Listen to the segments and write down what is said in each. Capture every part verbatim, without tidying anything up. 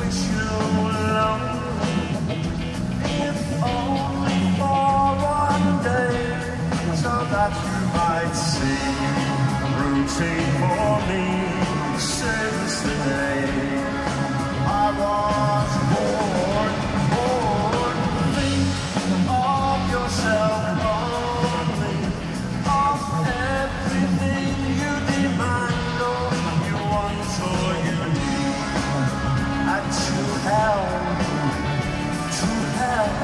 wish you lonely, if only for one day, so that you might see, rooting for me since the day I was born, born. Think of yourself only, of everything you demand or you want or you need, and to hell, to hell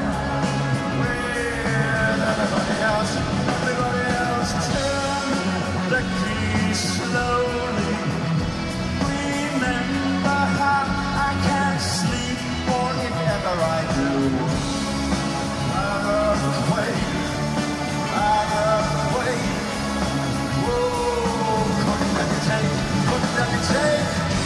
with everybody else, everybody else. Turn the key slowly. Remember how I can't sleep, or if ever I do, an earthquake, an earthquake. Whoa, couldn't let me take, couldn't let me take.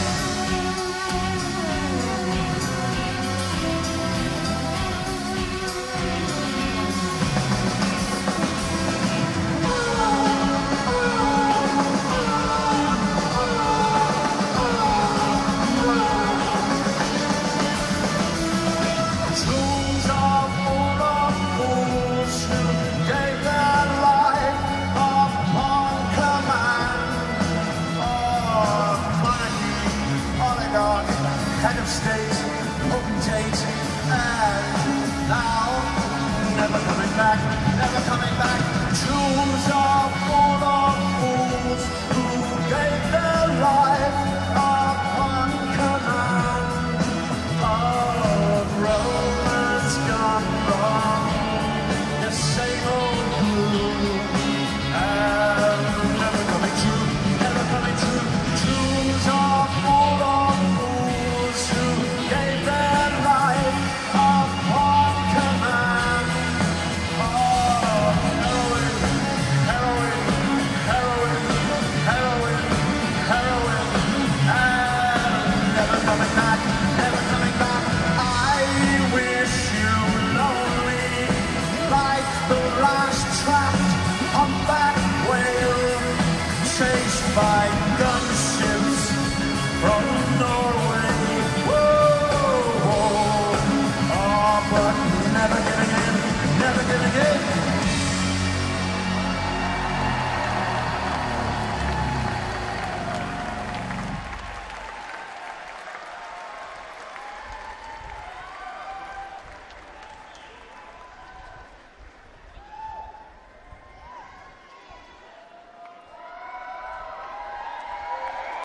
Head of state, potentate, and now never coming back, never coming back. Tombs are